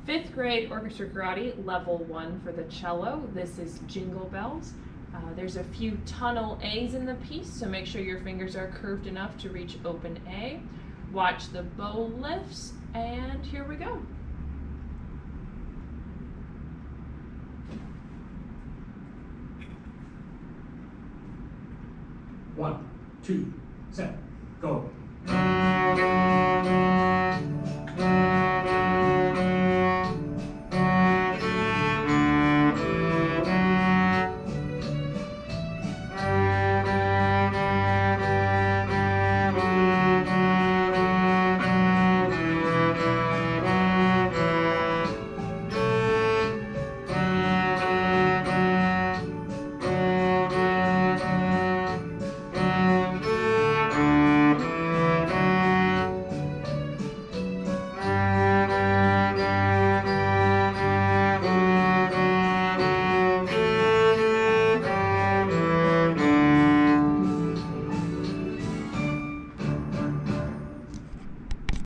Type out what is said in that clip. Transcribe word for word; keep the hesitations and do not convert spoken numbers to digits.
Fifth grade orchestra karate, level one for the cello. This is Jingle Bells. Uh, there's a few tunnel A's in the piece, so make sure your fingers are curved enough to reach open A. Watch the bow lifts, and here we go. One, two, set.